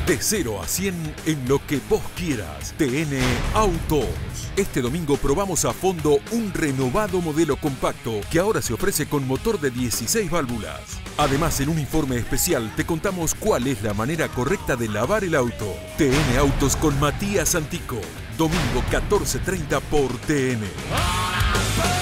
De 0 a 100 en lo que vos quieras. TN Autos. Este domingo probamos a fondo un renovado modelo compacto que ahora se ofrece con motor de 16 válvulas. Además, en un informe especial te contamos cuál es la manera correcta de lavar el auto. TN Autos con Matías Antico. Domingo 14:30 por TN.